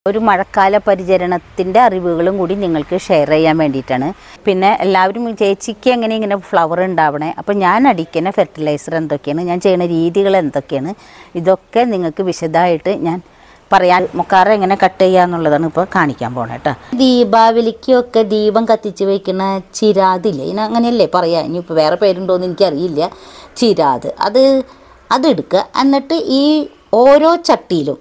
ഒരു മഴക്കാല പരിചരണത്തിൻ്റെ അറിവുകളും കൂടി നിങ്ങൾക്ക് ഷെയർ ചെയ്യാൻ വേണ്ടിയിട്ടാണ്. പിന്നെ എല്ലാവരും ചേച്ചിക്ക് എങ്ങനെ ഇങ്ങനെ ഫ്ലവർ ഉണ്ടാവണേ, അപ്പോൾ ഞാൻ അടിക്കുന്ന ഫെർട്ടിലൈസർ എന്തൊക്കെയാണ്, ഞാൻ ചെയ്യുന്ന രീതികൾ എന്തൊക്കെയാണ്, ഇതൊക്കെ നിങ്ങൾക്ക് വിശദമായിട്ട് ഞാൻ പറയാൻ. മൊക്കാറ എങ്ങനെ കട്ട് ചെയ്യുക എന്നുള്ളതാണ് ഇപ്പോൾ കാണിക്കാൻ പോണേ കേട്ടോ. ദീപാവലിക്കൊക്കെ ദീപം കത്തിച്ച് വയ്ക്കുന്ന ചിരാതില്ലേ, ഇനി അങ്ങനെയല്ലേ പറയാം, ഇനിയിപ്പോൾ വേറെ പേരുണ്ടോയെന്ന് എനിക്കറിയില്ല. ചിരാത് അതെടുക്കുക. എന്നിട്ട് ഈ ഓരോ ചട്ടിയിലും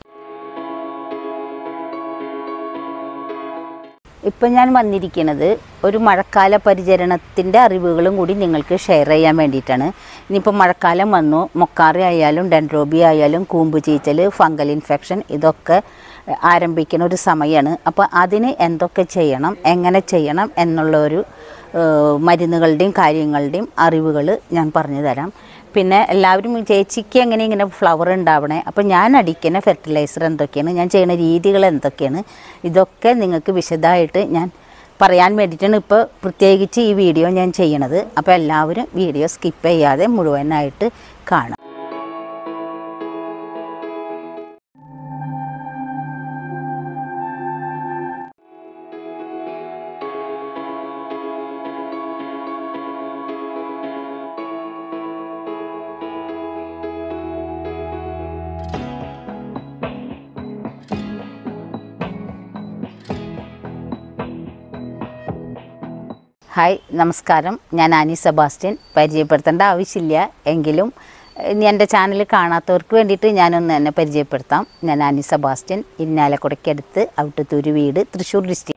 ഇപ്പം ഞാൻ വന്നിരിക്കുന്നത് ഒരു മഴക്കാല പരിചരണത്തിൻ്റെ അറിവുകളും കൂടി നിങ്ങൾക്ക് ഷെയർ ചെയ്യാൻ വേണ്ടിയിട്ടാണ്. ഇനിയിപ്പോൾ മഴക്കാലം വന്നു, മൊക്കാറി ആയാലും ഡെൻഡ്രോബിയ ആയാലും കൂമ്പ് ചീച്ചൽ, ഫംഗൽ ഇൻഫെക്ഷൻ ഇതൊക്കെ ആരംഭിക്കുന്ന ഒരു സമയമാണ്. അപ്പോൾ അതിന് എന്തൊക്കെ ചെയ്യണം, എങ്ങനെ ചെയ്യണം എന്നുള്ളൊരു മരുന്നുകളുടെയും കാര്യങ്ങളുടെയും അറിവുകൾ ഞാൻ പറഞ്ഞു തരാം. പിന്നെ എല്ലാവരും ചേച്ചിക്ക് എങ്ങനെ ഇങ്ങനെ ഫ്ലവർ ഉണ്ടാവണേ, അപ്പോൾ ഞാൻ അടിക്കുന്ന ഫെർട്ടിലൈസർ എന്തൊക്കെയാണ്, ഞാൻ ചെയ്യുന്ന രീതികൾ എന്തൊക്കെയാണ്, ഇതൊക്കെ നിങ്ങൾക്ക് വിശദമായിട്ട് ഞാൻ പറയാൻ വേണ്ടിയിട്ടാണ് ഇപ്പോൾ പ്രത്യേകിച്ച് ഈ വീഡിയോ ഞാൻ ചെയ്യണത്. അപ്പോൾ എല്ലാവരും വീഡിയോ സ്കിപ്പ് ചെയ്യാതെ മുഴുവനായിട്ട് കാണാം. ഹായ്, നമസ്കാരം. ഞാൻ ആനി സെബാസ്റ്റ്യൻ. പരിചയപ്പെടുത്തേണ്ട ആവശ്യമില്ല, എങ്കിലും എൻ്റെ ചാനൽ കാണാത്തവർക്ക് വേണ്ടിയിട്ട് ഞാനൊന്ന് എന്നെ പരിചയപ്പെടുത്താം. ഞാൻ ആനി സെബാസ്റ്റ്യൻ, ഇരിഞ്ഞാലക്കുടയ്ക്കടുത്ത് ഔട്ടത്തൂര് വീട്, തൃശ്ശൂർ ഡിസ്ട്രിക്ട്.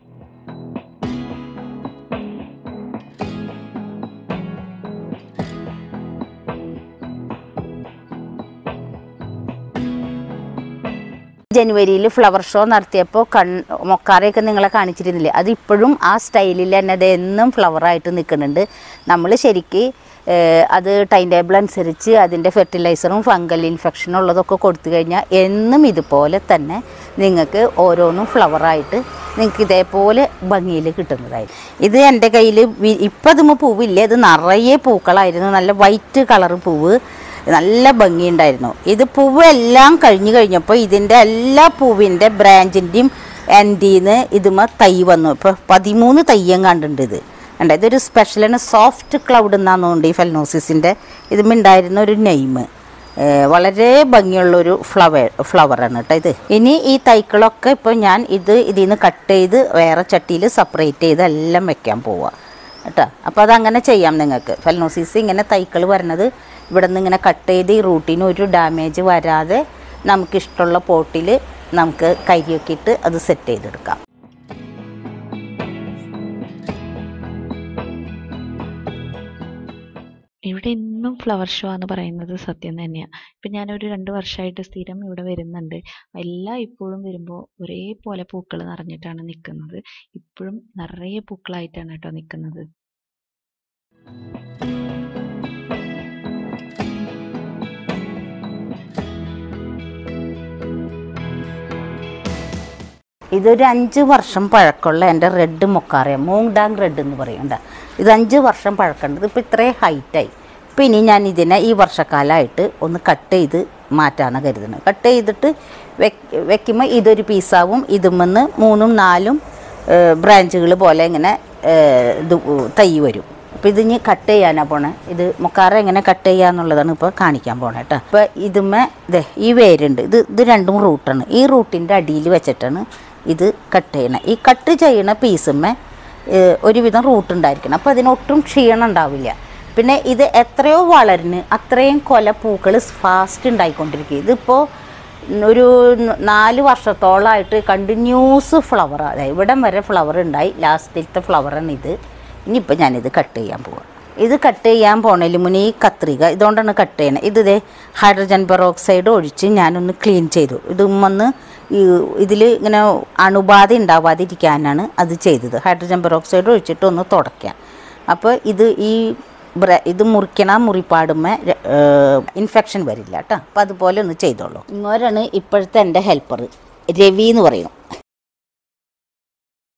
ജനുവരിയിൽ ഫ്ലവർ ഷോ നടത്തിയപ്പോൾ മൊക്കാറയൊക്കെ നിങ്ങളെ കാണിച്ചിരുന്നില്ലേ, അതിപ്പോഴും ആ സ്റ്റൈലിൽ തന്നെ അത് എന്നും ഫ്ലവറായിട്ട് നിൽക്കുന്നുണ്ട്. നമ്മൾ ശരിക്ക് അത് ടൈം ടേബിൾ അനുസരിച്ച് അതിൻ്റെ ഫെർട്ടിലൈസറും ഫംഗൽ ഇൻഫെക്ഷനും ഉള്ളതൊക്കെ കൊടുത്തു കഴിഞ്ഞാൽ എന്നും ഇതുപോലെ തന്നെ നിങ്ങൾക്ക് ഓരോന്നും ഫ്ലവറായിട്ട് നിങ്ങൾക്ക് ഇതേപോലെ ഭംഗിയിൽ കിട്ടുന്നതായിരുന്നു. ഇത് എൻ്റെ കയ്യിൽ ഇപ്പം അതുമ്പോൾ പൂവില്ല, ഇത് നിറയെ പൂക്കളായിരുന്നു, നല്ല വൈറ്റ് കളർ പൂവ്, നല്ല ഭംഗിയുണ്ടായിരുന്നു. ഇത് പൂവ് എല്ലാം കഴിഞ്ഞപ്പോൾ ഇതിൻ്റെ എല്ലാ പൂവിൻ്റെ ബ്രാഞ്ചിൻ്റെയും എൻഡിൽ നിന്ന് ഇതുമ തൈ വന്നു. ഇപ്പോൾ 13 തയ്യം കണ്ടുണ്ട്. ഇത് കണ്ട, ഇതൊരു സ്പെഷ്യലാണ്, സോഫ്റ്റ് ക്ലൗഡ് എന്നാണ് തോന്നുന്നുണ്ട് ഈ ഫെലനോസിസിൻ്റെ ഇതുമുണ്ടായിരുന്ന ഒരു നെയിം. വളരെ ഭംഗിയുള്ളൊരു ഫ്ലവറാണ് കേട്ടോ ഇത്. ഇനി ഈ തൈക്കളൊക്കെ ഇപ്പോൾ ഞാൻ ഇതിൽ നിന്ന് കട്ട് ചെയ്ത് വേറെ ചട്ടിയിൽ സെപ്പറേറ്റ് ചെയ്ത് എല്ലാം വെക്കാൻ പോവുക കേട്ടോ. അപ്പോൾ അതങ്ങനെ ചെയ്യാം നിങ്ങൾക്ക്. ഫെലനോസിസ് ഇങ്ങനെ തൈക്കൾ വരുന്നത് ഇവിടെ നിന്ന് ഇങ്ങനെ കട്ട് ചെയ്ത് ഈ റൂട്ടിന് ഒരു ഡാമേജ് വരാതെ നമുക്കിഷ്ടമുള്ള പോട്ടിൽ നമുക്ക് കരിയൊക്കെ ഇട്ട് അത് സെറ്റ് ചെയ്തെടുക്കാം. ഇവിടെ എന്നും ഫ്ലവർ ഷോ എന്ന് പറയുന്നത് സത്യം തന്നെയാണ്. ഇപ്പം ഞാനൊരു 2 വർഷമായിട്ട് സ്ഥിരം ഇവിടെ വരുന്നുണ്ട്. ഇപ്പോഴും വരുമ്പോൾ ഒരേപോലെ പൂക്കൾ നിറഞ്ഞിട്ടാണ് നിൽക്കുന്നത്. ഇപ്പോഴും നിറയെ പൂക്കളായിട്ടാണ് കേട്ടോ നിൽക്കുന്നത്. ഇതൊരു 5 വർഷം പഴക്കമുള്ള എൻ്റെ റെഡ് മൊക്കാറയ, മൂങ് ഡാങ് റെഡ് എന്ന് പറയണ്ട. ഇത് 5 വർഷം പഴക്കമുണ്ട്. ഇപ്പോൾ ഇത്രയും ഹൈറ്റായി. ഇപ്പോൾ ഇനി ഞാൻ ഇതിനെ ഈ വർഷക്കാലമായിട്ട് ഒന്ന് കട്ട് ചെയ്ത് മാറ്റാണ് കരുതുന്നത്. കട്ട് ചെയ്തിട്ട് വെക്കുമ്പോൾ ഇതൊരു പീസാവും. ഇതുമെന്ന് 3ഉം 4ഉം ബ്രാഞ്ചുകൾ പോലെ ഇങ്ങനെ തൈ വരും. അപ്പോൾ ഇതിന് കട്ട് ചെയ്യാനാണ് പോണേ. ഇത് മൊക്കാറ എങ്ങനെ കട്ട് ചെയ്യുക എന്നുള്ളതാണ് ഇപ്പോൾ കാണിക്കാൻ പോണേ കേട്ടോ. ഇപ്പോൾ ഈ വേരുണ്ട്, ഇത് രണ്ടും റൂട്ടാണ്. ഈ റൂട്ടിൻ്റെ അടിയിൽ വെച്ചിട്ടാണ് ഇത് കട്ട് ചെയ്യണം. ഈ കട്ട് ചെയ്യണ പീസുമ്മേ ഒരുവിധം റൂട്ടുണ്ടായിരിക്കണം. അപ്പോൾ അതിനൊട്ടും ക്ഷീണം ഉണ്ടാവില്ല. പിന്നെ ഇത് എത്രയോ വളരുന്നു അത്രയും പൂക്കൾ ഫാസ്റ്റ് ഉണ്ടായിക്കൊണ്ടിരിക്കും. ഇതിപ്പോൾ ഒരു 4 വർഷത്തോളമായിട്ട് കണ്ടിന്യൂസ് ഫ്ലവർ, അതായത് ഇവിടം വരെ ഫ്ലവർ ഉണ്ടായി. ലാസ്റ്റിലത്തെ ഫ്ലവറാണ് ഇത്. ഇനിയിപ്പോൾ ഞാനിത് കട്ട് ചെയ്യാൻ പോവാം. ഇത് കട്ട് ചെയ്യാൻ പോണതിൽ മുന്നേ ഈ കത്രിക ഇതുകൊണ്ടാണ് കട്ട് ചെയ്യണത്. ഇത് ഹൈഡ്രജൻ പെറോക്സൈഡ് ഒഴിച്ച് ഞാനൊന്ന് ക്ലീൻ ചെയ്തു. ഇതുമൊന്ന് ഇതിൽ ഇങ്ങനെ അണുബാധ ഉണ്ടാവാതിരിക്കാനാണ് അത് ചെയ്തത്. ഹൈഡ്രജൻ പെറോക്സൈഡ് ഒഴിച്ചിട്ട് ഒന്ന് തുടയ്ക്കാം. അപ്പോൾ ഇത് മുറിക്കണ മുറിപ്പാടുമ്പോൾ ഇൻഫെക്ഷൻ വരില്ല കേട്ടോ. അപ്പോൾ അതുപോലെ ഒന്ന് ചെയ്തോളൂ. ഇങ്ങോരാണ് ഇപ്പോഴത്തെ എൻ്റെ ഹെൽപ്പർ, രവി എന്ന് പറയും.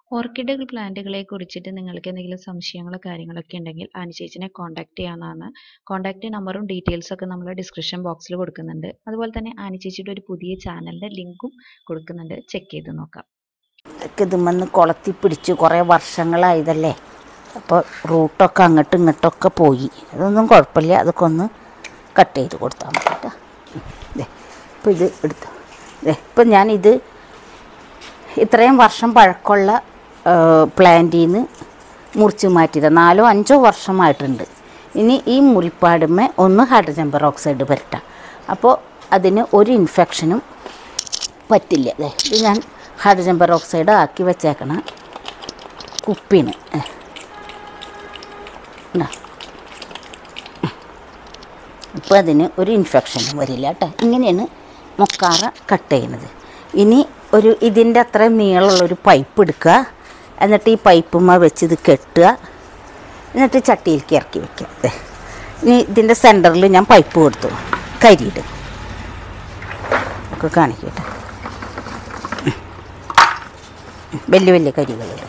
ഓർക്കിഡ് പ്ലാന്റുകളെ കുറിച്ചിട്ട് നിങ്ങൾക്ക് എന്തെങ്കിലും സംശയങ്ങളോ കാര്യങ്ങളൊക്കെ ഉണ്ടെങ്കിൽ ആനി ചേച്ചിനെ കോൺടാക്ട് ചെയ്യാവുന്നതാണ്. കോൺടാക്ട് നമ്പറും ഡീറ്റെയിൽസും ഒക്കെ നമ്മൾ ഡിസ്ക്രിപ്ഷൻ ബോക്സിൽ കൊടുക്കുന്നുണ്ട്. അതുപോലെ തന്നെ ആനി ചേച്ചിയുടെ ഒരു പുതിയ ചാനലിൻ്റെ ലിങ്കും കൊടുക്കുന്നുണ്ട്, ചെക്ക് ചെയ്ത് നോക്കാം. ഇതുമെന്ന് കൊളത്തി പിടിച്ച് കുറേ വർഷങ്ങളായതല്ലേ, അപ്പോൾ റൂട്ടൊക്കെ അങ്ങോട്ടും ഇങ്ങോട്ടൊക്കെ പോയി. അതൊന്നും കുഴപ്പമില്ല, അതൊക്കെ ഒന്ന് കട്ട് ചെയ്ത് കൊടുത്താൽ മതി കേട്ടോ. ഇപ്പോൾ ഇത് എടുത്തു. ഇപ്പം ഞാനിത് ഇത്രയും വർഷം പഴക്കമുള്ള പ്ലാന്റിൽ നിന്ന് മുറിച്ച് മാറ്റിയത് 4-5 വർഷമായിട്ടുണ്ട്. ഇനി ഈ മുറിപ്പാടുമേ ഒന്ന് ഹൈഡ്രജൻ പെറോക്സൈഡ് പുരട്ടാം. അപ്പോൾ അതിന് ഒരു ഇൻഫെക്ഷനും പറ്റില്ല. ഇത് ഞാൻ ഹൈഡ്രജൻ പെറോക്സൈഡ് ആക്കി വെച്ചേക്കണ കുപ്പിന്. ഇപ്പോൾ അതിന് ഒരു ഇൻഫെക്ഷനും വരില്ല കേട്ടോ. ഇങ്ങനെയാണ് മൊക്കാറ കട്ട് ചെയ്യുന്നത്. ഇനി ഇതിൻ്റെ അത്ര നീളമുള്ളൊരു പൈപ്പ് എടുക്കുക, എന്നിട്ട് ഈ പൈപ്പുമ്മ വെച്ച് ഇത് കെട്ടുക, എന്നിട്ട് ചട്ടിയിലേക്ക് ഇറക്കി വയ്ക്കുക. ഇനി ഇതിൻ്റെ സെൻറ്ററിൽ ഞാൻ പൈപ്പ് കൊടുത്തു, കരിയിട് ഒക്കെ കാണിക്കട്ടെ. വലിയ വലിയ കരികളുണ്ട്.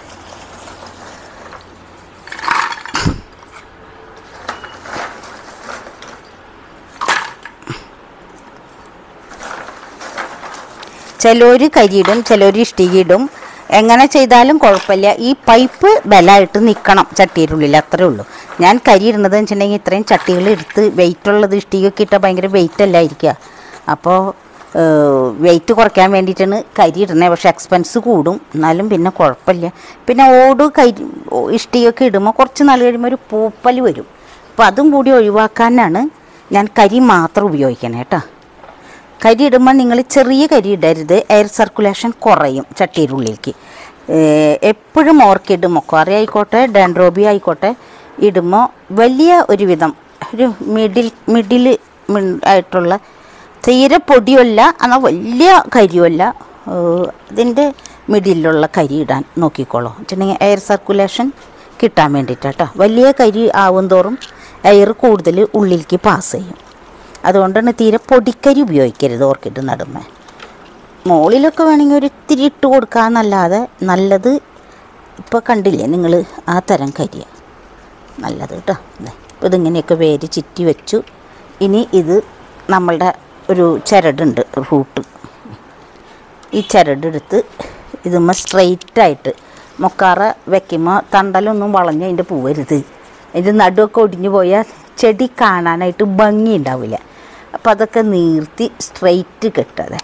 ചിലർ കരിയിടും, ചിലർ ഇഷ്ടികയിടും. എങ്ങനെ ചെയ്താലും കുഴപ്പമില്ല. ഈ പൈപ്പ് ബലമായിട്ട് നിൽക്കണം ചട്ടിയിലുള്ളിൽ, അത്രേ ഉള്ളൂ. ഞാൻ കരി ഇടുന്നത് വെച്ചിട്ടുണ്ടെങ്കിൽ ഇത്രയും ചട്ടികൾ എടുത്ത് വെയിറ്റുള്ളത് ഇഷ്ടികയൊക്കെ ഇട്ടാൽ ഭയങ്കര വെയിറ്റ് അല്ലായിരിക്കുക. അപ്പോൾ വെയിറ്റ് കുറയ്ക്കാൻ വേണ്ടിയിട്ടാണ് കരി ഇടുന്നത്. പക്ഷേ എക്സ്പെൻസ് കൂടും, എന്നാലും പിന്നെ കുഴപ്പമില്ല. പിന്നെ ഇഷ്ടികയൊക്കെ ഇടുമ്പോൾ കുറച്ച് നാൾ കഴിയുമ്പോൾ ഒരു പൂപ്പൽ വരും. അപ്പോൾ അതും കൂടി ഒഴിവാക്കാനാണ് ഞാൻ കരി മാത്രം ഉപയോഗിക്കണേ കേട്ടോ. കരി ഇടുമ്പോൾ നിങ്ങൾ ചെറിയ കരി ഇടരുത്, എയർ സർക്കുലേഷൻ കുറയും ചട്ടിയുടെ ഉള്ളിലേക്ക്. എപ്പോഴും ഓർക്കിഡ് മൊക്കാറി ആയിക്കോട്ടെ ഡാൻഡ്രോബി ആയിക്കോട്ടെ ഇടുമ്പോൾ വലിയ ഒരുവിധം ഒരു മിഡിൽ ആയിട്ടുള്ള, തീരെ പൊടിയല്ല എന്നാൽ വലിയ കരിയല്ല, അതിൻ്റെ മിഡിലുള്ള കരി ഇടാൻ നോക്കിക്കോളൂ. വെച്ചിട്ടുണ്ടെങ്കിൽ എയർ സർക്കുലേഷൻ കിട്ടാൻ വേണ്ടിയിട്ടാട്ടോ. വലിയ കരി ആവും തോറും എയർ കൂടുതൽ ഉള്ളിലേക്ക് പാസ് ചെയ്യും. അതുകൊണ്ടാണ് തീരെ പൊടിക്കരി ഉപയോഗിക്കരുത് ഓർക്കിഡ് നടുമ്പോൾ. മുകളിലൊക്കെ വേണമെങ്കിൽ ഒരു ഇത്തിരി ഇട്ട് കൊടുക്കാമെന്നല്ലാതെ നല്ലത് ഇപ്പോൾ കണ്ടില്ലേ നിങ്ങൾ, ആ തരം കരിയാണ് നല്ലത് കേട്ടോ. ഇപ്പോൾ ഇതിങ്ങനെയൊക്കെ വേര് ചുറ്റി വെച്ചു. ഇനി ഇത് നമ്മളുടെ ഒരു ചരടുണ്ട്, റൂട്ട്. ഈ ചരടെടുത്ത് ഇതുമ്മ സ്ട്രെയിറ്റായിട്ട് മൊക്കാറ വയ്ക്കുമ്പോൾ തണ്ടലൊന്നും വളഞ്ഞ് അതിൻ്റെ പോവരുത്. അതിൻ്റെ നടുവൊക്കെ ഒടിഞ്ഞു പോയാൽ ചെടി കാണാനായിട്ട് ഭംഗി ഉണ്ടാവില്ല. അപ്പോൾ അതൊക്കെ നീർത്തി സ്ട്രെയിറ്റ് കെട്ടതെ.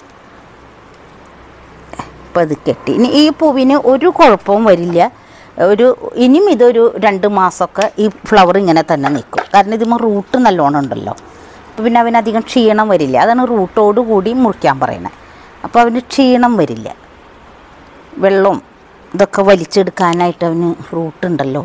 അപ്പോൾ അത് കെട്ടി. ഇനി ഈ പൂവിന് ഒരു കുഴപ്പവും വരില്ല. ഇനിയും ഇതൊരു 2 മാസമൊക്കെ ഈ ഫ്ലവർ ഇങ്ങനെ തന്നെ നിൽക്കും. കാരണം ഇതിമ്മ റൂട്ട് നല്ലോണം ഉണ്ടല്ലോ. അപ്പോൾ പിന്നെ അവനധികം ക്ഷീണം വരില്ല. അതാണ് റൂട്ടോട് കൂടി മുറിക്കാൻ പറയണത്. അപ്പോൾ അവന് ക്ഷീണം വരില്ല. വെള്ളവും ഇതൊക്കെ വലിച്ചെടുക്കാനായിട്ട് അവന് റൂട്ടുണ്ടല്ലോ.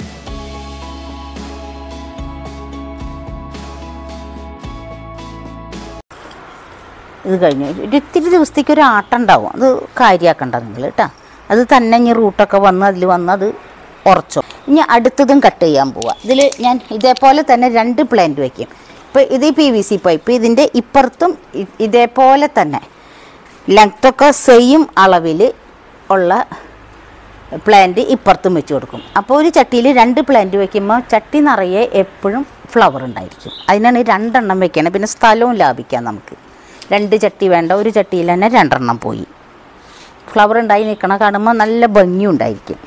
ഇത് കഴിഞ്ഞ് ഒരു ഇത്തിരി ദിവസത്തേക്ക് ഒരു ആട്ടം ഉണ്ടാവും. അത് കാര്യമാക്കണ്ട നിങ്ങൾ കേട്ടോ. അത് തന്നെ ഇനി റൂട്ടൊക്കെ വന്ന് അതിൽ വന്ന് അത് ഉറച്ചോ. ഇനി അടുത്തതും കട്ട് ചെയ്യാൻ പോവാം. ഇതിൽ ഞാൻ ഇതേപോലെ തന്നെ 2 പ്ലാന്റ് വയ്ക്കും. ഇപ്പോൾ ഇത് PVC പൈപ്പ്, ഇതിൻ്റെ ഇപ്പുറത്തും ഇതേപോലെ തന്നെ ലെങ്ത്തൊക്കെ സെയിം അളവിൽ ഉള്ള പ്ലാന്റ് ഇപ്പുറത്തും വെച്ച് കൊടുക്കും. അപ്പോൾ ഒരു ചട്ടിയിൽ 2 പ്ലാന്റ് വയ്ക്കുമ്പോൾ ചട്ടി നിറയെ എപ്പോഴും ഫ്ലവർ ഉണ്ടായിരിക്കും. അതിനാണ് 2 എണ്ണം വെക്കണം. പിന്നെ സ്ഥലവും ലാഭിക്കാം നമുക്ക്. 2 ചട്ടി വേണ്ട, ഒരു ചട്ടിയിൽ തന്നെ 2 എണ്ണം പോയി. ഫ്ലവർ ഉണ്ടായി നിൽക്കണ കാണുമ്പോൾ നല്ല ഭംഗിയുണ്ടായിരിക്കും.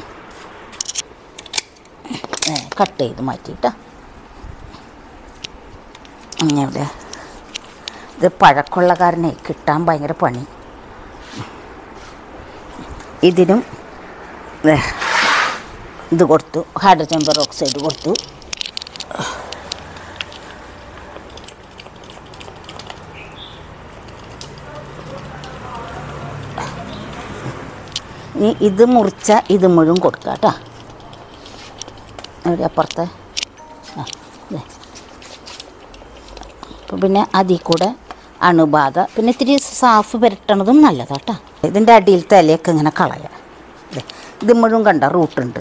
കട്ട് ചെയ്ത് മാറ്റിയിട്ടാ. ഇവിടെ ഇത് പഴക്കമുള്ള കാരണേ കിട്ടാൻ ഭയങ്കര പണി. ഇതിനും ഇത് കൊടുത്തു, ഹൈഡ്രജൻ പെറോക്സൈഡ് കൊടുത്തു. ഇനി ഇത് മുറിച്ച ഇത് മുഴുവൻ കൊടുക്കുക കേട്ടോ. ഇവിടെ അപ്പുറത്തെ അപ്പോൾ പിന്നെ അതിൽ കൂടെ അണുബാധ, പിന്നെ ഇത്തിരി സാഫ് പുരട്ടണതും നല്ലതാണ് കേട്ടോ. ഇതിൻ്റെ അടിയിലത്തെ ഇലയൊക്കെ ഇങ്ങനെ കളയാം. ഇത് മുഴുവൻ കണ്ട റൂട്ടുണ്ട്.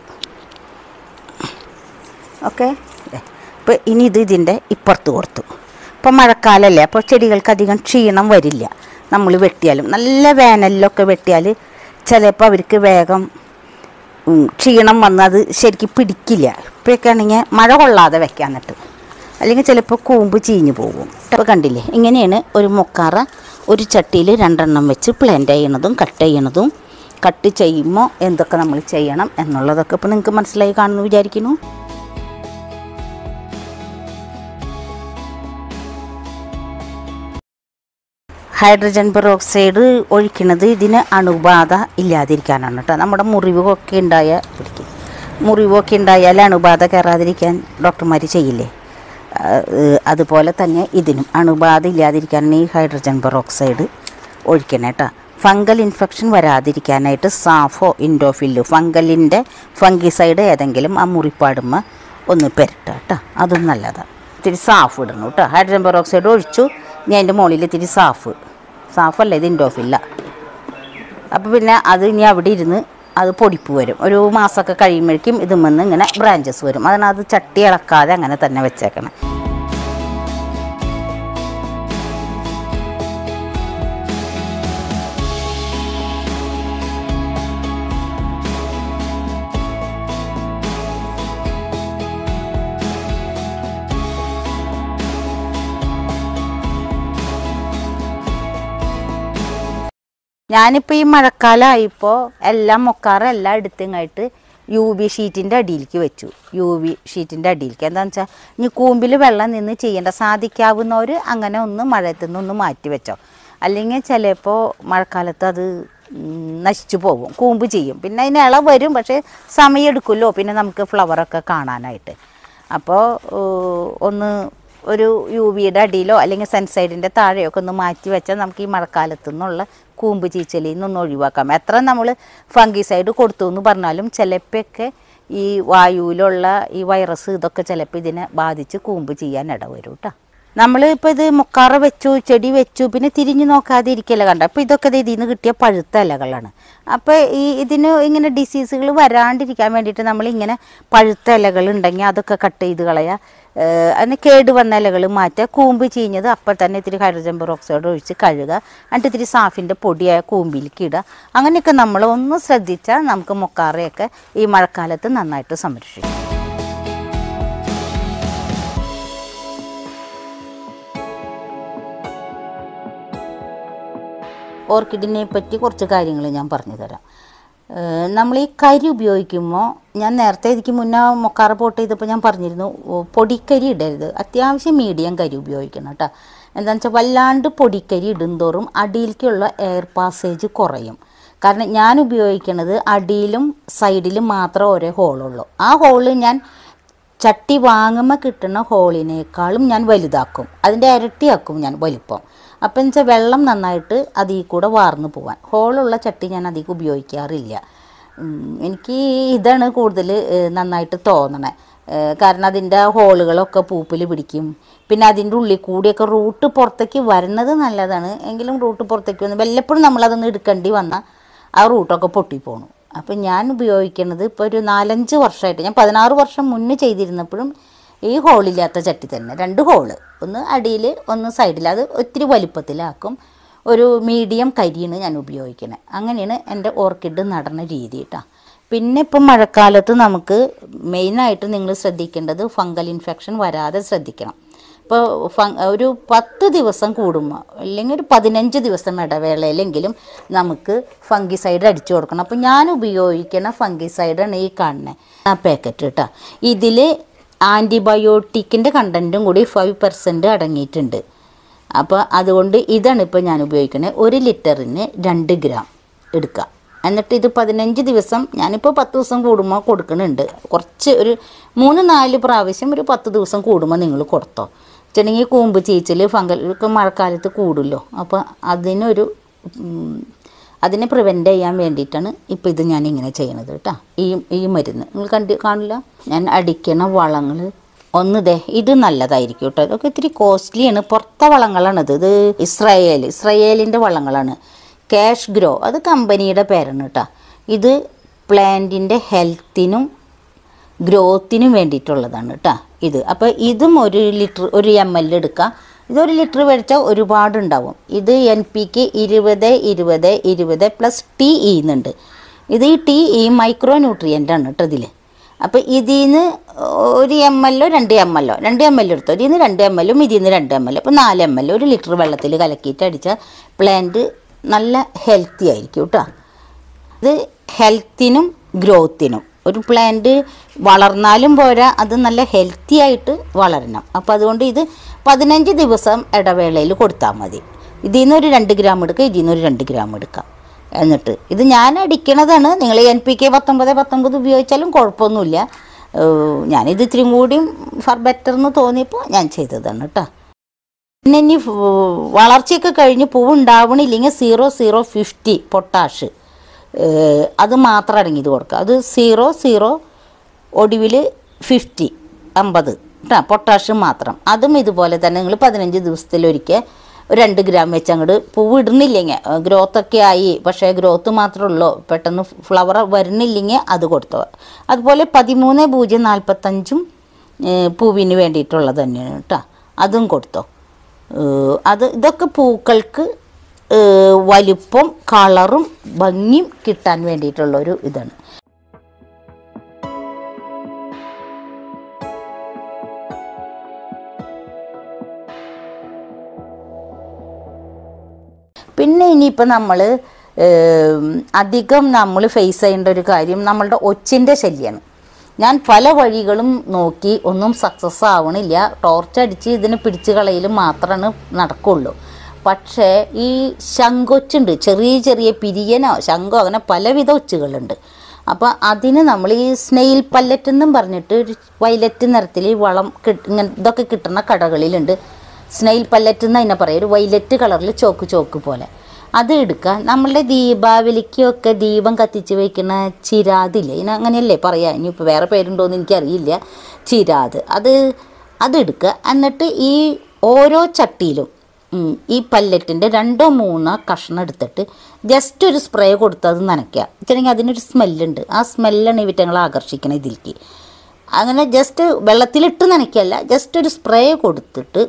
ഓക്കെ. ഇപ്പോൾ ഇനി ഇതിൻ്റെ ഇപ്പുറത്ത് കൊടുത്തു. ഇപ്പം മഴക്കാലമല്ലേ, അപ്പോൾ ചെടികൾക്ക് അധികം ക്ഷീണം വരില്ല. നമ്മൾ വെട്ടിയാലും നല്ല വേനലിലൊക്കെ വെട്ടിയാൽ ചിലപ്പോൾ അവർക്ക് വേഗം ക്ഷീണം വന്ന് അത് ശരിക്കും പിടിക്കില്ല. ഇപ്പോഴൊക്കെ ആണെങ്കിൽ മഴ കൊള്ളാതെ വെക്കാൻ, എന്നിട്ട് അല്ലെങ്കിൽ ചിലപ്പോൾ കൂമ്പ് ചീഞ്ഞു പോകും. ഇപ്പോൾ കണ്ടില്ലേ, ഇങ്ങനെയാണ് ഒരു മൊക്കാറ ഒരു ചട്ടിയിൽ 2 എണ്ണം വെച്ച് പ്ലാന്റ് ചെയ്യണതും കട്ട് ചെയ്യണതും. കട്ട് ചെയ്യുമ്പോൾ എന്തൊക്കെ നമ്മൾ ചെയ്യണം എന്നുള്ളതൊക്കെ ഇപ്പോൾ നിങ്ങൾക്ക് മനസ്സിലായി കാണുന്നു വിചാരിക്കുന്നു. ഹൈഡ്രജൻ പെറോക്സൈഡ് ഒഴിക്കുന്നത് ഇതിന് അണുബാധ ഇല്ലാതിരിക്കാനാണ് കേട്ടോ. നമ്മുടെ മുറിവൊക്കെ ഉണ്ടായാൽ അണുബാധ കയറാതിരിക്കാൻ ഡോക്ടർമാർ ചെയ്യില്ലേ, അതുപോലെ തന്നെ ഇതിനും അണുബാധ ഇല്ലാതിരിക്കാനാണ് ഈ ഹൈഡ്രജൻ പെറോക്സൈഡ് ഒഴിക്കണം കേട്ടോ. ഫംഗൽ ഇൻഫെക്ഷൻ വരാതിരിക്കാനായിട്ട് സാഫോ ഇൻഡോഫില്ലോ ഫംഗിസൈഡ് ഏതെങ്കിലും ആ മുറിപ്പാടുമ്പോൾ ഒന്ന് പെരട്ടുക കേട്ടോ, അതും നല്ലതാണ്. ഇത്തിരി സാഫ് ഇടണം കേട്ടോ. ഹൈഡ്രജൻ പെറോക്സൈഡ് ഒഴിച്ചു, ഞാൻ അതിൻ്റെ മുകളിൽ ഇത്തിരി സാഫല്ല, ഇത് ഇൻഡോഫില്ല. അപ്പോൾ പിന്നെ അത് ഇനി അവിടെ ഇരുന്ന് അത് പൊടിപ്പ് വരും. ഒരു മാസമൊക്കെ കഴിയുമ്പോഴേക്കും ഇതുമെന്ന് ഇങ്ങനെ ബ്രാഞ്ചസ് വരും. അതിനത് ചട്ടി ഇളക്കാതെ അങ്ങനെ തന്നെ വെച്ചേക്കണം. ഞാനിപ്പോൾ ഈ മഴക്കാലമായിപ്പോൾ എല്ലാം മൊക്കാറെല്ലാം എടുത്തങ്ങായിട്ട് UV ഷീറ്റിൻ്റെ അടിയിലേക്ക് വെച്ചു. UV ഷീറ്റിൻ്റെ അടിയിലേക്ക് എന്താണെന്ന് വെച്ചാൽ ഇനി കൂമ്പിൽ വെള്ളം നിന്ന് ചെയ്യേണ്ട, സാധിക്കാവുന്നവർ അങ്ങനെ ഒന്ന് മഴയത്തു നിന്നൊന്ന് മാറ്റി വെച്ചോ. അല്ലെങ്കിൽ ചിലപ്പോൾ മഴക്കാലത്ത് അത് നശിച്ചു പോകും, കൂമ്പ് ചെയ്യും. പിന്നെ അതിന് ഇള വരും, പക്ഷേ സമയം എടുക്കുമല്ലോ പിന്നെ നമുക്ക് ഫ്ലവറൊക്കെ കാണാനായിട്ട്. അപ്പോൾ ഒരു UVയുടെ അടിയിലോ അല്ലെങ്കിൽ സൺസൈഡിൻ്റെ താഴെയൊക്കെ ഒന്ന് മാറ്റി വെച്ചാൽ നമുക്ക് ഈ മഴക്കാലത്തു നിന്നുള്ള കൂമ്പ് ചീച്ചലിൽ നിന്നൊന്ന് ഒഴിവാക്കാം. എത്ര നമ്മൾ ഫംഗിസൈഡ് കൊടുത്തു എന്ന് പറഞ്ഞാലും ചിലപ്പോഴൊക്കെ ഈ വായുവിലുള്ള ഈ വൈറസ് ഇതൊക്കെ ചിലപ്പോൾ ഇതിനെ ബാധിച്ച് കൂമ്പ് ചെയ്യാൻ ഇടവരും കേട്ടോ. നമ്മളിപ്പോൾ ഇത് മൊക്കാറ വെച്ചു, ചെടി വെച്ചു, പിന്നെ തിരിഞ്ഞു നോക്കാതെ ഇരിക്കല കണ്ട. അപ്പോൾ ഇതൊക്കെ ഇതിൽ നിന്ന് കിട്ടിയ പഴുത്ത ഇലകളാണ്. അപ്പോൾ ഇതിന് ഇങ്ങനെ ഡിസീസുകൾ വരാണ്ടിരിക്കാൻ വേണ്ടിയിട്ട് നമ്മളിങ്ങനെ പഴുത്ത ഇലകൾ ഉണ്ടെങ്കിൽ അതൊക്കെ കട്ട് ചെയ്ത് കളയുക. അതിന് കേടുവന്ന ഇലകൾ മാറ്റുക. കൂമ്പ് ചീഞ്ഞത് അപ്പോൾ തന്നെ ഇത്തിരി ഹൈഡ്രജൻ പെറോക്സൈഡ് ഒഴിച്ച് കഴുകുക. എന്നിട്ട് ഇത്തിരി സാഫിൻ്റെ പൊടിയായ കൂമ്പിലേക്ക് ഇടുക. അങ്ങനെയൊക്കെ നമ്മൾ ഒന്ന് ശ്രദ്ധിച്ചാൽ നമുക്ക് മൊക്കാറയൊക്കെ ഈ മഴക്കാലത്ത് നന്നായിട്ട് സംരക്ഷിക്കും. ഓർക്കിഡിനെ പറ്റി കുറച്ച് കാര്യങ്ങൾ ഞാൻ പറഞ്ഞു തരാം. നമ്മൾ ഈ കരി ഉപയോഗിക്കുമ്പോൾ, ഞാൻ നേരത്തെ ഇതിക്ക് മുന്നേ മൊക്കാറ പോട്ട് ചെയ്തപ്പോൾ ഞാൻ പറഞ്ഞിരുന്നു പൊടിക്കരി ഇടരുത്, അത്യാവശ്യം മീഡിയം കരി ഉപയോഗിക്കണം കേട്ടോ. എന്താണെന്ന് വെച്ചാൽ വല്ലാണ്ട് പൊടിക്കരി ഇടുന്തോറും അടിയിലേക്കുള്ള എയർ പാസേജ് കുറയും. കാരണം ഞാൻ ഉപയോഗിക്കുന്നത് അടിയിലും സൈഡിലും മാത്രം ഒരേ ഹോളുള്ളൂ. ആ ഹോള് ഞാൻ ചട്ടി വാങ്ങുമ്പോൾ കിട്ടുന്ന ഹോളിനേക്കാളും ഞാൻ വലുതാക്കും, അതിൻ്റെ ഇരട്ടിയാക്കും ഞാൻ വലിപ്പം. അപ്പം എന്ന് വെച്ചാൽ വെള്ളം നന്നായിട്ട് അതിൽ കൂടെ വാർന്നു പോകാൻ. ഹോളുള്ള ചട്ടി ഞാൻ അധികം ഉപയോഗിക്കാറില്ല. എനിക്ക് ഇതാണ് കൂടുതൽ നന്നായിട്ട് തോന്നണേ. കാരണം അതിൻ്റെ ഹോളുകളൊക്കെ പൂപ്പിൽ പിടിക്കും. പിന്നെ അതിൻ്റെ ഉള്ളിൽ കൂടിയൊക്കെ റൂട്ട് പുറത്തേക്ക് വരുന്നത് നല്ലതാണ്, എങ്കിലും റൂട്ട് പുറത്തേക്ക് വന്ന് വല്ലപ്പോഴും നമ്മളതൊന്ന് എടുക്കേണ്ടി വന്നാൽ ആ റൂട്ടൊക്കെ പൊട്ടിപ്പോണു. അപ്പം ഞാൻ ഉപയോഗിക്കുന്നത് ഇപ്പോൾ ഒരു 4-5 വർഷമായിട്ട്, ഞാൻ 16 വർഷം മുന്നേ ചെയ്തിരുന്നപ്പോഴും ഈ ഹോളില്ലാത്ത ചട്ടി തന്നെ, 2 ഹോള്, ഒന്ന് അടിയിൽ ഒന്ന് സൈഡിൽ, അത് ഒത്തിരി വലിപ്പത്തിലാക്കും. ഒരു മീഡിയം കരിയാണ് ഞാൻ ഉപയോഗിക്കുന്നത്. അങ്ങനെയാണ് എൻ്റെ ഓർക്കിഡ് നടന്ന രീതി കേട്ടോ. പിന്നെ ഇപ്പം മഴക്കാലത്ത് നമുക്ക് മെയിനായിട്ട് നിങ്ങൾ ശ്രദ്ധിക്കേണ്ടത് ഫംഗൽ ഇൻഫെക്ഷൻ വരാതെ ശ്രദ്ധിക്കണം. ഇപ്പോൾ ഒരു 10 ദിവസം കൂടുമ്പോൾ അല്ലെങ്കിൽ ഒരു 15 ദിവസം ഇടവേളയിലെങ്കിലും നമുക്ക് ഫംഗിസൈഡ് അടിച്ചു കൊടുക്കണം. അപ്പോൾ ഞാൻ ഉപയോഗിക്കുന്ന ഫംഗിസൈഡാണ് ഈ കാണുന്നത്, ആ പാക്കറ്റ് കേട്ടോ. ഇതിൽ ആൻറ്റിബയോട്ടിക്കിൻ്റെ കണ്ടൻറ്റും കൂടി 5% അടങ്ങിയിട്ടുണ്ട്. അപ്പോൾ അതുകൊണ്ട് ഇതാണ് ഇപ്പോൾ ഞാൻ ഉപയോഗിക്കുന്നത്. 1 ലിറ്ററിന് 2 ഗ്രാം എടുക്കുക. എന്നിട്ട് ഇത് 15 ദിവസം, ഞാനിപ്പോൾ 10 ദിവസം കൂടുമ്പോൾ കൊടുക്കുന്നുണ്ട്. കുറച്ച് ഒരു 3-4 പ്രാവശ്യം ഒരു 10 ദിവസം കൂടുമ്പോൾ നിങ്ങൾ കൊടുത്തോ. വെച്ചിട്ടുണ്ടെങ്കിൽ കൂമ്പ് ചീച്ചൽ ഫംഗലൊക്കെ മഴക്കാലത്ത് കൂടുമല്ലോ. അപ്പോൾ അതിനെ പ്രിവെൻറ്റ് ചെയ്യാൻ വേണ്ടിയിട്ടാണ് ഇപ്പോൾ ഇത് ഞാൻ ഇങ്ങനെ ചെയ്യണത് കേട്ടോ. ഈ മരുന്ന് നിങ്ങൾ കാണില്ല. ഞാൻ അടിക്കണ വളങ്ങൾ ഇത് നല്ലതായിരിക്കും കേട്ടോ. ഇതൊക്കെ ഇത്തിരി കോസ്റ്റ്ലിയാണ്, പുറത്തെ വളങ്ങളാണിത്. ഇത് ഇസ്രായേലിൻ്റെ വളങ്ങളാണ്. ക്യാഷ് ഗ്രോ, അത് കമ്പനിയുടെ പേരാണ് കേട്ടോ. ഇത് പ്ലാന്റിൻ്റെ ഹെൽത്തിനും ഗ്രോത്തിനും വേണ്ടിയിട്ടുള്ളതാണ് കേട്ടോ ഇത്. അപ്പോൾ ഇതും 1 ml എടുക്കുക. ഇത് 1 ലിറ്റർ മേടിച്ചാൽ ഒരുപാടുണ്ടാവും. ഇത് NPK 20-20-20 പ്ലസ് TE എന്നുണ്ട്. ഇത് ഈ മൈക്രോ ന്യൂട്രിയൻ്റ് ആണ് കേട്ടോ ഇതിൽ. അപ്പോൾ ഇതിൽ നിന്ന് 1 ml 2 ml 2 ml എടുത്തോ, ഇതിൽ നിന്ന് 2 ml ഇതിൽ നിന്ന് 2 ml, അപ്പോൾ 4 ml 1 ലിറ്റർ വെള്ളത്തിൽ കലക്കിയിട്ട് അടിച്ചാൽ പ്ലാന്റ് നല്ല ഹെൽത്തി ആയിരിക്കും കേട്ടോ. ഇത് ഹെൽത്തിനും ഗ്രോത്തിനും, ഒരു പ്ലാന്റ് വളർന്നാലും പോരാ, അത് നല്ല ഹെൽത്തി ആയിട്ട് വളരണം. അപ്പോൾ അതുകൊണ്ട് ഇത് 15 ദിവസം ഇടവേളയിൽ കൊടുത്താൽ മതി. ഇതിൽ നിന്ന് ഒരു 2 ഗ്രാം എടുക്കുക, ഇതിൽ നിന്ന് ഒരു 2 ഗ്രാം എടുക്കാം. എന്നിട്ട് ഇത് ഞാൻ അടിക്കണതാണ്. നിങ്ങൾ NPK 19 ഉപയോഗിച്ചാലും കുഴപ്പമൊന്നുമില്ല. ഞാനിത് ഇത്തിരി കൂടിയും ഫർ ബെറ്റർ എന്ന് തോന്നിയപ്പോൾ ഞാൻ ചെയ്തതാണ് കേട്ടോ. പിന്നെ ഇനി വളർച്ചയൊക്കെ കഴിഞ്ഞ് പൂവ് ഉണ്ടാവണില്ലെങ്കിൽ 0050 പൊട്ടാഷ് അത് മാത്രം അടങ്ങിയത് കൊടുക്കുക. അത് 00 ഒടുവിൽ 50 കേട്ടോ, പൊട്ടാഷ് മാത്രം. അതും ഇതുപോലെ തന്നെ നിങ്ങൾ 15 ദിവസത്തിലൊരിക്കൽ 2 ഗ്രാം വെച്ച് അങ്ങോട്ട് പൂവ് ഇടുന്നില്ലെങ്കിൽ, ഗ്രോത്തൊക്കെ ആയി പക്ഷേ ഗ്രോത്ത് മാത്രമേ ഉള്ളൂ, പെട്ടെന്ന് ഫ്ലവർ വരുന്നില്ലെങ്കിൽ അത് കൊടുത്തോ. അതുപോലെ 13-045 പൂവിന് വേണ്ടിയിട്ടുള്ളത് തന്നെയാണ് കേട്ടോ, അതും കൊടുത്തോ. ഇതൊക്കെ പൂക്കൾക്ക് വലിപ്പം കളറും ഭംഗിയും കിട്ടാൻ വേണ്ടിയിട്ടുള്ളൊരു ഇതാണ്. പിന്നെ ഇനിയിപ്പോൾ നമ്മൾ അധികം ഫേസ് ചെയ്യേണ്ട ഒരു കാര്യം നമ്മളുടെ ഒച്ചിൻ്റെ ശല്യമാണ്. ഞാൻ പല വഴികളും നോക്കി, ഒന്നും സക്സസ് ആവണില്ല. ടോർച്ചടിച്ച് ഇതിനെ പിടിച്ച് കളയലും മാത്രമാണ് നടക്കുള്ളൂ. പക്ഷേ ഈ ശംഖൊച്ചുണ്ട്, ചെറിയ പിരിയനോ ശംഖോ അങ്ങനെ പലവിധ ഒച്ചുകളുണ്ട്. അപ്പോൾ അതിന് നമ്മൾ ഈ സ്നെയിൽ പല്ലറ്റ് എന്നും പറഞ്ഞിട്ട് ഒരു വയലറ്റ് നിറത്തിൽ വളം ഇങ്ങനെ ഇതൊക്കെ കിട്ടുന്ന കടകളിലുണ്ട്. സ്നെയിൽ പല്ലറ്റ് എന്ന് അതിനെ പറയും, ഒരു വയലറ്റ് കളറിൽ ചോക്ക് പോലെ. അത് എടുക്കുക. നമ്മളുടെ ദീപാവലിക്കൊക്കെ ദീപം കത്തിച്ച് വയ്ക്കുന്ന ചിരാതില്ലേ, ഇതിന് അങ്ങനെയല്ലേ പറയുക, ഇനിയിപ്പോൾ വേറെ പേരുണ്ടോയെന്ന് എനിക്കറിയില്ല, ചിരാത്. അതെടുക്കുക. എന്നിട്ട് ഈ ഓരോ ചട്ടിയിലും ഈ പല്ലറ്റിൻ്റെ 2-3 കഷ്ണം എടുത്തിട്ട് ജസ്റ്റ് ഒരു സ്പ്രേ കൊടുത്ത് അത് നനയ്ക്കുക. വെച്ചിട്ടുണ്ടെങ്കിൽ അതിനൊരു സ്മെല്ലുണ്ട്, ആ സ്മെല്ലാണ് ഇവറ്റങ്ങളെ ആകർഷിക്കണം ഇതിലേക്ക്. അങ്ങനെ ജസ്റ്റ് വെള്ളത്തിലിട്ട് നനയ്ക്കല്ല, ജസ്റ്റ് ഒരു സ്പ്രേ കൊടുത്തിട്ട്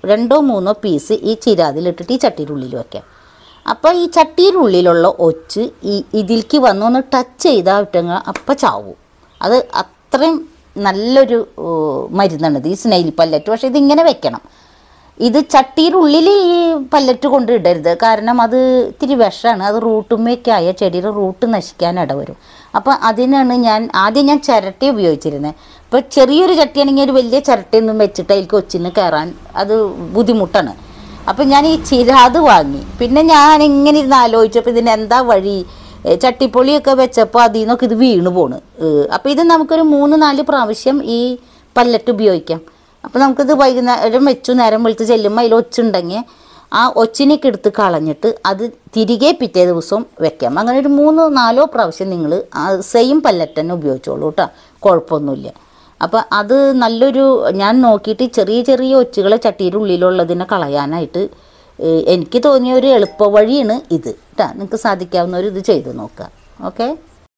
2-3 പീസ് ഈ ചിരാതിലിട്ടിട്ട് ഈ ചട്ടിയുടെ ഉള്ളിൽ വയ്ക്കാം. അപ്പോൾ ഈ ചട്ടിയുടെ ഉള്ളിലുള്ള ഒച്ച് ഇതിലേക്ക് വന്നൊന്ന് ടച്ച് ചെയ്താൽ വിട്ടങ്ങ അപ്പം ചാവും. അത് അത്രയും നല്ലൊരു മരുന്നാണിത്, ഈ സ്നെയിൽ പല്ലറ്റ്. പക്ഷേ ഇതിങ്ങനെ വെക്കണം. ഇത് ചട്ടിയുടെ ഉള്ളിൽ ഈ പല്ലറ്റ് കൊണ്ട് ഇടരുത്, കാരണം അത് ഇത്തിരി വിഷമാണ്. അത് റൂട്ടുമ്മയൊക്കെ ആയ ചെടിയുടെ റൂട്ട് നശിക്കാൻ ഇടവരും. അപ്പോൾ അതിനാണ് ആദ്യം ഞാൻ ചിരട്ട ഉപയോഗിച്ചിരുന്നത്. ഇപ്പോൾ ചെറിയൊരു ചട്ടിയാണെങ്കിൽ ഒരു വലിയ ചിരട്ടയൊന്നും വെച്ചിട്ട് അതിലേക്ക് ഒച്ചിന് കയറാൻ അത് ബുദ്ധിമുട്ടാണ്. അപ്പം ഞാൻ ഈ ചിരാത് വാങ്ങി. പിന്നെ ഞാൻ ഇങ്ങനെ ഇരുന്ന് ആലോചിച്ചപ്പോൾ ഇതിനെന്താ വഴി, ചട്ടിപ്പൊളിയൊക്കെ വെച്ചപ്പോൾ അതിൽ നിന്നൊക്കെ ഇത് വീണ് പോണ്. അപ്പോൾ ഇത് നമുക്കൊരു 3-4 പ്രാവശ്യം ഈ പല്ലറ്റ് ഉപയോഗിക്കാം. അപ്പോൾ നമുക്കിത് വൈകുന്നേരം വെച്ചു, നേരം വെളുത്ത് ചെല്ലുമ്പോൾ അതിൽ ഒച്ചുണ്ടെങ്കിൽ ആ ഒച്ചിനൊക്കെ എടുത്ത് കളഞ്ഞിട്ട് അത് തിരികെ പിറ്റേ ദിവസം വെക്കാം. അങ്ങനെ ഒരു 3-4 പ്രാവശ്യം നിങ്ങൾ ആ സെയിം പല്ലറ്റ് തന്നെ ഉപയോഗിച്ചോളൂ കേട്ടോ, കുഴപ്പമൊന്നുമില്ല. അപ്പോൾ അത് നല്ലൊരു, ഞാൻ നോക്കിയിട്ട് ചെറിയ ഒച്ചുകളെ ചട്ടിയുടെ ഉള്ളിലുള്ളതിനെ കളയാനായിട്ട് എനിക്ക് തോന്നിയ ഒരു എളുപ്പ വഴിയാണ് ഇത് കേട്ടോ. നിങ്ങൾക്ക് സാധിക്കാവുന്നവർ ഇത് ചെയ്ത് നോക്കുക. ഓക്കെ.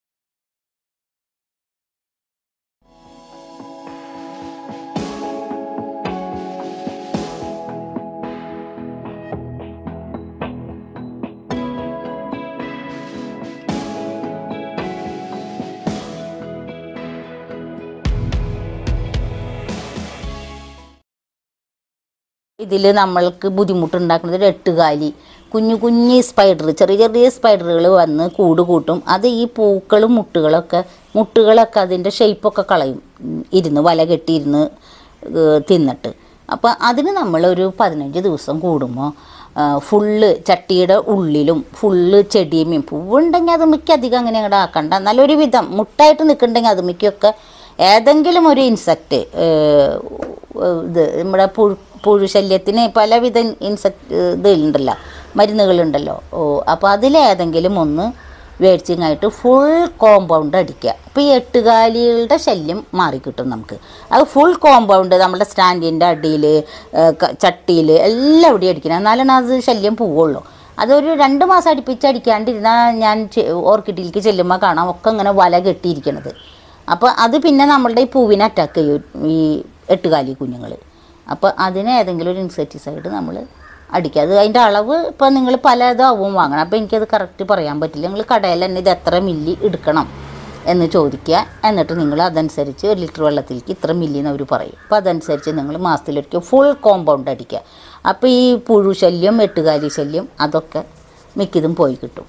ഇതിൽ നമ്മൾക്ക് ബുദ്ധിമുട്ടുണ്ടാക്കുന്നത് ഒരു 8 കാലി കുഞ്ഞു സ്പൈഡർ, ചെറിയ സ്പൈഡറുകൾ വന്ന് കൂട് കൂട്ടും. അത് ഈ പൂക്കളും മുട്ടുകളൊക്കെ അതിൻ്റെ ഷേപ്പൊക്കെ കളയും, വല കെട്ടിയിരുന്ന് തിന്നിട്ട്. അപ്പോൾ അതിന് നമ്മളൊരു 15 ദിവസം കൂടുമ്പോൾ ഫുള്ള് ചട്ടിയുടെ ഉള്ളിലും ഫുള്ള് ചെടിയും പൂവുണ്ടെങ്കിൽ അത് മിക്ക അധികം അങ്ങനെ അങ്ങോട്ട് ആക്കണ്ട. നല്ലൊരു വിധം മുട്ടായിട്ട് നിൽക്കുന്നുണ്ടെങ്കിൽ അത് മിക്കൊക്കെ ഏതെങ്കിലും ഒരു ഇൻസെക്റ്റ്, ഇത് നമ്മുടെ പുഴുശല്യത്തിന് പലവിധ ഇതുണ്ടല്ലോ, മരുന്നുകളുണ്ടല്ലോ. അപ്പോൾ അതിലേതെങ്കിലും ഒന്ന് വേടിച്ചിങ്ങായിട്ട് ഫുൾ കോമ്പൗണ്ട് അടിക്കുക. അപ്പോൾ ഈ 8 കാലികളുടെ ശല്യം മാറിക്കിട്ടും നമുക്ക്. അത് ഫുൾ കോമ്പൗണ്ട് നമ്മുടെ സ്റ്റാൻഡിൻ്റെ അടിയിൽ, ചട്ടിയിൽ എല്ലാം എവിടെയും അടിക്കണം, എന്നാലാണ് അത് ശല്യം പോവുള്ളൂ. അതൊരു 2 മാസം അടിപ്പിച്ചടിക്കാണ്ടിരുന്നാൽ ഞാൻ ഓർക്കിഡിലേക്ക് ചെല്ലുമ്പോൾ കാണാം ഒക്കെ ഇങ്ങനെ വല കെട്ടിയിരിക്കണത്. അപ്പോൾ അത് പിന്നെ നമ്മളുടെ ഈ പൂവിനെ അറ്റാക്ക് ചെയ്യും, ഈ 8 കാലി കുഞ്ഞുങ്ങൾ. അപ്പോൾ അതിന് ഏതെങ്കിലും ഒരു ഇൻസെക്ടിസൈഡ് നമ്മൾ അടിക്കുക. അത് അതിൻ്റെ അളവ് ഇപ്പോൾ നിങ്ങൾ പലതാവും വാങ്ങണം. അപ്പോൾ എനിക്കത് കറക്റ്റ് പറയാൻ പറ്റില്ല. നിങ്ങൾ കടയിൽ തന്നെ ഇത് എത്ര മില്ലി എടുക്കണം എന്ന് ചോദിക്കുക. എന്നിട്ട് നിങ്ങൾ അതനുസരിച്ച് 1 ലിറ്റർ വെള്ളത്തിലേക്ക് ഇത്ര മില്ലി എന്ന് അവർ പറയും. അപ്പോൾ അതനുസരിച്ച് നിങ്ങൾ മാസത്തിലൊരിക്കൽ ഫുൾ കോമ്പൗണ്ട് അടിക്കുക. അപ്പോൾ ഈ പുഴു ശല്യം, എട്ടുകാലി ശല്യം അതൊക്കെ മിക്കതും പോയി കിട്ടും.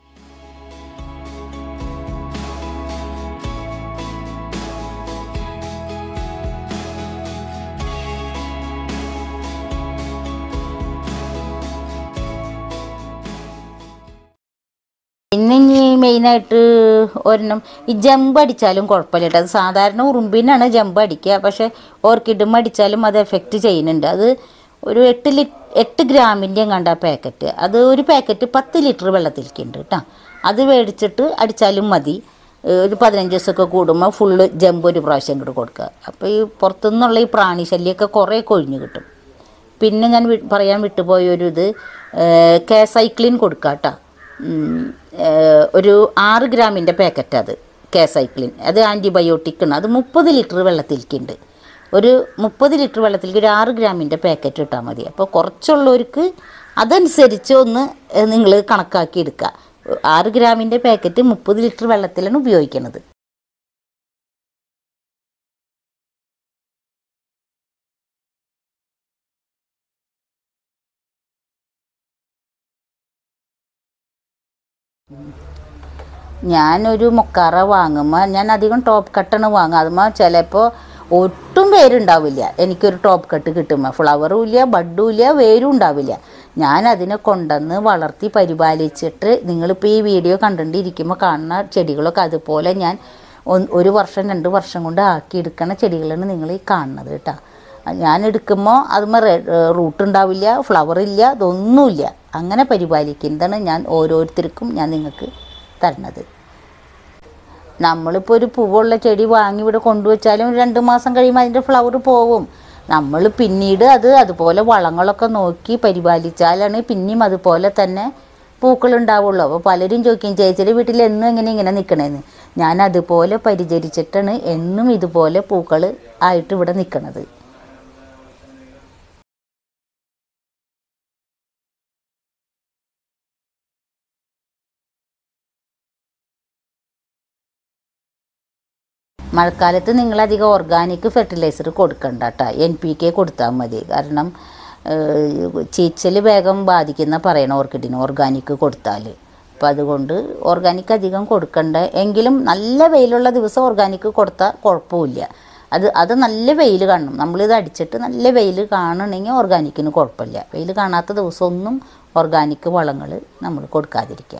പിന്നെ ഇനി മെയിനായിട്ട് ഒരെണ്ണം ഈ ജമ്പ് അടിച്ചാലും കുഴപ്പമില്ല കേട്ടോ. അത് സാധാരണ ഉറുമ്പിനാണ് ജമ്പ് അടിക്കുക. പക്ഷേ ഓർക്കിഡും അടിച്ചാലും അത് എഫക്റ്റ് ചെയ്യുന്നുണ്ട്. അത് ഒരു 8 ഗ്രാമിൻ്റെ എങ്ങാണ്ട് ആ പാക്കറ്റ്. അത് ഒരു പാക്കറ്റ് 10 ലിറ്റർ വെള്ളത്തിലേക്കുണ്ട് കേട്ടോ. അത് മേടിച്ചിട്ട് അടിച്ചാലും മതി. ഒരു 15 ദിവസമൊക്കെ കൂടുമ്പോൾ ഫുള്ള് ജമ്പ് ഒരു പ്രാവശ്യം ഇങ്ങോട്ട് കൊടുക്കുക. അപ്പോൾ ഈ പുറത്തുനിന്നുള്ള ഈ പ്രാണി ശല്യമൊക്കെ കുറേ കൊഴിഞ്ഞ് കിട്ടും. പിന്നെ ഞാൻ പറയാൻ വിട്ടുപോയൊരു ഇത് കേസൈക്ലിൻ കൊടുക്കുക കേട്ടോ. ഒരു 6 ഗ്രാമിൻ്റെ പാക്കറ്റ് അത് കേസൈക്ലിൻ. അത് ആൻറ്റിബയോട്ടിക്കാണ്. അത് 30 ലിറ്റർ വെള്ളത്തിലേക്കുണ്ട്. ഒരു 30 ലിറ്റർ വെള്ളത്തിലേക്ക് ഒരു 6 ഗ്രാമിൻ്റെ പാക്കറ്റ് ഇട്ടാൽ മതി. അപ്പോൾ കുറച്ചുള്ളവർക്ക് അതനുസരിച്ച് ഒന്ന് നിങ്ങൾ കണക്കാക്കി എടുക്കുക. 6 ഗ്രാമിൻ്റെ പാക്കറ്റ് 30 ലിറ്റർ വെള്ളത്തിലാണ് ഉപയോഗിക്കുന്നത്. ഞാനൊരു മൊക്കാറ വാങ്ങുമ്പോൾ ഞാൻ അധികം ടോപ്പ് കട്ടാണ് വാങ്ങുക. അതുമ്പോൾ ചിലപ്പോൾ ഒട്ടും വേരുണ്ടാവില്ല. എനിക്കൊരു ടോപ്പ് കട്ട് കിട്ടുമ്പോൾ ഫ്ലവറും ഇല്ല, ബഡും ഇല്ല, വേരും ഉണ്ടാവില്ല. ഞാൻ അതിനെ കൊണ്ടുവന്ന് വളർത്തി പരിപാലിച്ചിട്ട് നിങ്ങളിപ്പോൾ ഈ വീഡിയോ കണ്ടുകൊണ്ടിരിക്കുമ്പോൾ കാണുന്ന ചെടികളൊക്കെ അതുപോലെ ഞാൻ 1 വർഷം 2 വർഷം കൊണ്ട് ആക്കിയെടുക്കണ ചെടികളാണ് നിങ്ങൾ ഈ കാണുന്നത് കേട്ടോ. ഞാൻ എടുക്കുമ്പോൾ അതുമ്പോൾ റൂട്ട് ഉണ്ടാവില്ല, ഫ്ലവറില്ല, ഇതൊന്നുമില്ല. അങ്ങനെ പരിപാലിക്കുന്നതാണ് ഞാൻ ഓരോരുത്തർക്കും ഞാൻ നിങ്ങൾക്ക് തരണത്. നമ്മളിപ്പോൾ ഒരു പൂവുള്ള ചെടി വാങ്ങി ഇവിടെ കൊണ്ടുവച്ചാലും 2 മാസം കഴിയുമ്പോൾ അതിൻ്റെ ഫ്ലവർ പോവും. നമ്മൾ പിന്നീട് അതുപോലെ വളങ്ങളൊക്കെ നോക്കി പരിപാലിച്ചാലാണ് പിന്നെയും അതുപോലെ തന്നെ പൂക്കളുണ്ടാവുള്ളൂ. അപ്പോൾ പലരും ചോദിക്കും ചേച്ചിയുടെ വീട്ടിൽ എന്നും ഇങ്ങനെ നിൽക്കണേന്ന്. ഞാൻ അതുപോലെ പരിചരിച്ചിട്ടാണ് എന്നും ഇതുപോലെ പൂക്കൾ ആയിട്ട് ഇവിടെ നിൽക്കണത്. മഴക്കാലത്ത് നിങ്ങളധികം ഓർഗാനിക് ഫെർട്ടിലൈസർ കൊടുക്കണ്ട കേട്ടോ. NPK കൊടുത്താൽ മതി. കാരണം ചീച്ചൽ വേഗം ബാധിക്കുന്ന പറയണം ഓർക്കിഡിന് ഓർഗാനിക് കൊടുത്താൽ. അപ്പോൾ അതുകൊണ്ട് ഓർഗാനിക് അധികം കൊടുക്കണ്ട. എങ്കിലും നല്ല വെയിലുള്ള ദിവസം ഓർഗാനിക് കൊടുത്താൽ കുഴപ്പമില്ല. അത് നല്ല വെയിൽ കാണണം. നമ്മളിത് അടിച്ചിട്ട് നല്ല വെയിൽ കാണണമെങ്കിൽ ഓർഗാനിക്കിന് കുഴപ്പമില്ല. വെയിൽ കാണാത്ത ദിവസമൊന്നും ഓർഗാനിക് വളങ്ങൾ നമ്മൾ കൊടുക്കാതിരിക്കുക.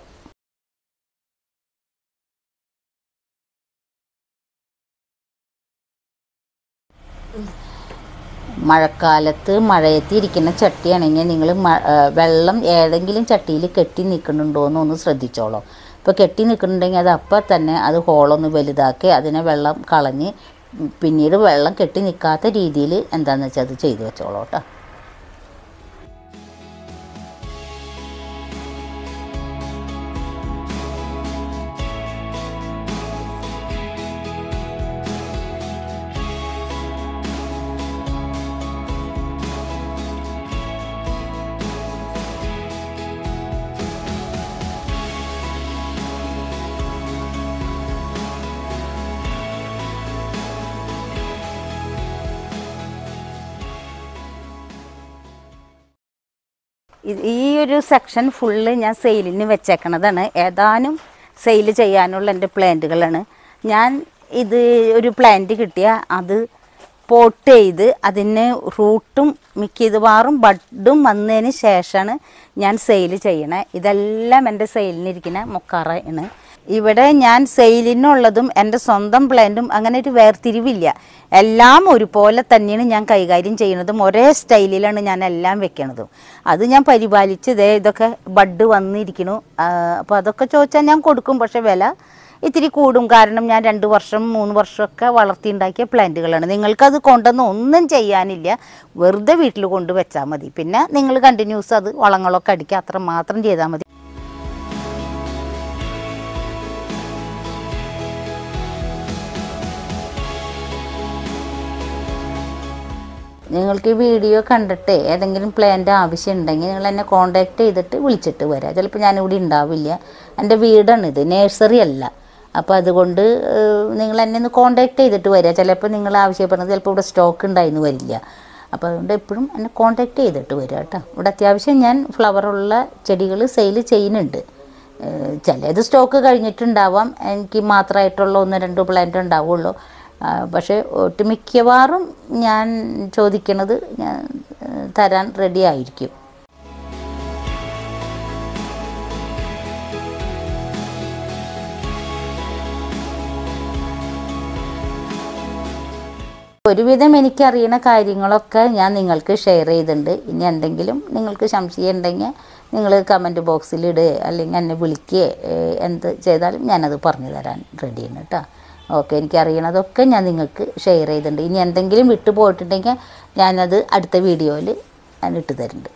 മഴക്കാലത്ത് മഴയത്തിരിക്കുന്ന ചട്ടിയാണെങ്കിൽ നിങ്ങൾ വെള്ളം ഏതെങ്കിലും ചട്ടിയിൽ കെട്ടി നിൽക്കുന്നുണ്ടോ എന്നൊന്ന് ശ്രദ്ധിച്ചോളൂ. ഇപ്പോൾ കെട്ടി നിൽക്കുന്നുണ്ടെങ്കിൽ അത് അപ്പം തന്നെ അത് ഹോളൊന്ന് വലുതാക്കി അതിനെ വെള്ളം കളഞ്ഞ് പിന്നീട് വെള്ളം കെട്ടി നിൽക്കാത്ത രീതിയിൽ എന്താണെന്ന് വെച്ചാൽ അത് ചെയ്തു വെച്ചോളൂ കേട്ടോ. ഈ ഒരു സെക്ഷൻ ഫുള്ള് ഞാൻ സെയിലിന് വെച്ചേക്കണതാണ്. ഏതാനും സെയിൽ ചെയ്യാനുള്ള എൻ്റെ പ്ലാന്റുകളാണ്. ഞാൻ ഇത് ഒരു പ്ലാന്റ് കിട്ടിയാൽ അത് പോട്ട് ചെയ്ത് അതിന് റൂട്ടും മിക്കവാറും ബഡും വന്നതിന് ശേഷമാണ് ഞാൻ സെയിൽ ചെയ്യണേ. ഇതെല്ലാം എൻ്റെ സെയിലിനിരിക്കുന്ന മൊക്കാറയാണ്. ഇവിടെ ഞാൻ സെയിലിനുള്ളതും എൻ്റെ സ്വന്തം പ്ലാന്റും അങ്ങനെ ഒരു വേർതിരിവില്ല. എല്ലാം ഒരുപോലെ തന്നെയാണ് ഞാൻ കൈകാര്യം ചെയ്യുന്നതും. ഒരേ സ്റ്റൈലിലാണ് ഞാൻ എല്ലാം വെക്കണതും. അത് ഞാൻ പരിപാലിച്ച് ഇതൊക്കെ ബഡ് വന്നിരിക്കണു. അപ്പോൾ അതൊക്കെ ചോദിച്ചാൽ ഞാൻ കൊടുക്കും. പക്ഷേ വില ഇത്തിരി കൂടും. കാരണം ഞാൻ 2 വർഷം 3 വർഷമൊക്കെ വളർത്തിയുണ്ടാക്കിയ പ്ലാന്റുകളാണ്. നിങ്ങൾക്കത് കൊണ്ടൊന്നും ഒന്നും ചെയ്യാനില്ല. വെറുതെ വീട്ടിൽ കൊണ്ട് വെച്ചാൽ മതി. പിന്നെ നിങ്ങൾ കണ്ടിന്യൂസ് അത് വളങ്ങളൊക്കെ അടിക്കുക, അത്ര മാത്രം ചെയ്താൽ മതി. നിങ്ങൾക്ക് ഈ വീഡിയോ കണ്ടിട്ട് ഏതെങ്കിലും പ്ലാന്റ് ആവശ്യം ഉണ്ടെങ്കിൽ നിങ്ങൾ എന്നെ കോൺടാക്ട് ചെയ്തിട്ട് വിളിച്ചിട്ട് വരാം. ചിലപ്പോൾ ഞാനിവിടെ ഉണ്ടാവില്ല, എൻ്റെ വീടാണിത്, നേഴ്സറി അല്ല. അപ്പോൾ അതുകൊണ്ട് നിങ്ങൾ എന്നെ ഒന്ന് കോൺടാക്ട് ചെയ്തിട്ട് വരിക. ചിലപ്പോൾ നിങ്ങൾ ആവശ്യപ്പെടുന്നത് ചിലപ്പോൾ ഇവിടെ സ്റ്റോക്ക് ഉണ്ടായിന്ന് വരില്ല. അപ്പോൾ അതുകൊണ്ട് എപ്പോഴും എന്നെ കോൺടാക്ട് ചെയ്തിട്ട് വരിക കേട്ടോ. ഇവിടെ അത്യാവശ്യം ഞാൻ ഫ്ലവറുള്ള ചെടികൾ സെയിൽ ചെയ്യുന്നുണ്ട്. ചിലത് സ്റ്റോക്ക് കഴിഞ്ഞിട്ടുണ്ടാവാം, എനിക്ക് മാത്രമായിട്ടുള്ള 1-2 പ്ലാന്റ് ഉണ്ടാവുള്ളൂ. പക്ഷേ ഒട്ടുമിക്കവാറും ഞാൻ ചോദിക്കണത് ഞാൻ തരാൻ റെഡി ആയിരിക്കും. ഒരുവിധം എനിക്കറിയുന്ന കാര്യങ്ങളൊക്കെ ഞാൻ നിങ്ങൾക്ക് ഷെയർ ചെയ്തിട്ടുണ്ട്. ഇനി എന്തെങ്കിലും നിങ്ങൾക്ക് സംശയം ഉണ്ടെങ്കിൽ നിങ്ങൾ കമൻറ്റ് ബോക്സിൽ ഇടുക, അല്ലെങ്കിൽ എന്നെ വിളിക്കുക, എന്ത് ചെയ്താലും ഞാനത് പറഞ്ഞു തരാൻ റെഡിയാണ് കേട്ടോ. ഓക്കെ, എനിക്കറിയണതൊക്കെ ഞാൻ നിങ്ങൾക്ക് ഷെയർ ചെയ്തിട്ടുണ്ട്. ഇനി എന്തെങ്കിലും വിട്ടു പോയിട്ടുണ്ടെങ്കിൽ ഞാനത് അടുത്ത വീഡിയോയിൽ ഞാൻ ഇട്ട് തരുന്നുണ്ട്.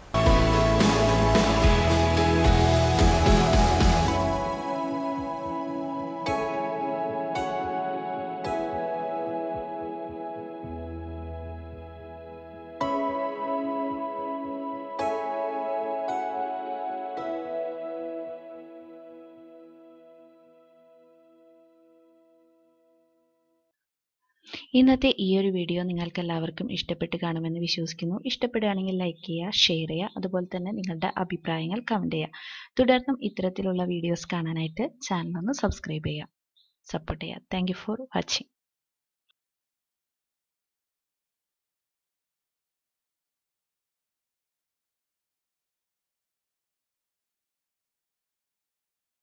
ഇന്നത്തെ ഈ ഒരു വീഡിയോ നിങ്ങൾക്ക് എല്ലാവർക്കും ഇഷ്ടപ്പെട്ട് കാണുമെന്ന് വിശ്വസിക്കുന്നു. ഇഷ്ടപ്പെടുകയാണെങ്കിൽ ലൈക്ക് ചെയ്യുക, ഷെയർ ചെയ്യുക, അതുപോലെ തന്നെ നിങ്ങളുടെ അഭിപ്രായങ്ങൾ കമൻറ്റ് ചെയ്യുക. തുടർന്നും ഇത്തരത്തിലുള്ള വീഡിയോസ് കാണാനായിട്ട് ചാനൽ ഒന്ന് സബ്സ്ക്രൈബ് ചെയ്യുക, സപ്പോർട്ട് ചെയ്യുക. Thank you for watching.